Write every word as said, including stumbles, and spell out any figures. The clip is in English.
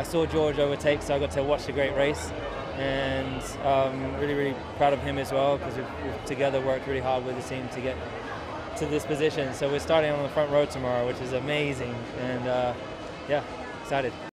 I saw George overtake, so I got to watch the great race, and um, really, really proud of him as well, because we've, we've together worked really hard with the team to get to this position. So we're starting on the front row tomorrow, which is amazing, and uh, yeah, excited.